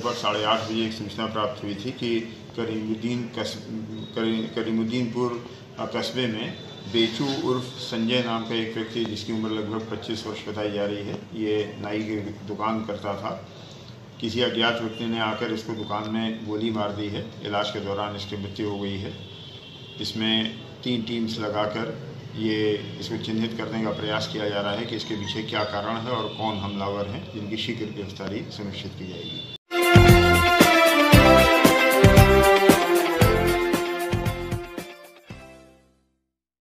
लगभग 8:30 बजे एक सूचना प्राप्त हुई थी कि करीमुद्दीनपुर कस्बे में बेचू उर्फ संजय नाम का एक व्यक्ति, जिसकी उम्र लगभग 25 वर्ष बताई जा रही है, ये नाई की दुकान करता था। किसी अज्ञात व्यक्ति ने आकर इसको दुकान में गोली मार दी है। इलाज के दौरान इसकी मृत्यु हो गई है। इसमें 3 टीम्स लगाकर इसको चिन्हित करने का प्रयास किया जा रहा है कि इसके पीछे क्या कारण है और कौन हमलावर हैं, जिनकी शीघ्र गिरफ्तारी सुनिश्चित की जाएगी।